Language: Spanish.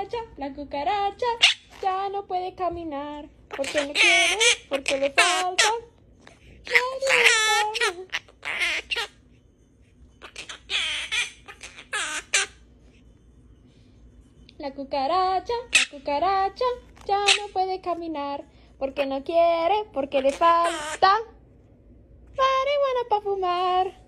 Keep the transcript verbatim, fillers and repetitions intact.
cucaracha, la cucaracha ya no puede caminar. Porque no quiere, porque le falta marihuana. La cucaracha, la cucaracha ya no puede caminar. Porque no quiere, porque le falta marihuana para fumar.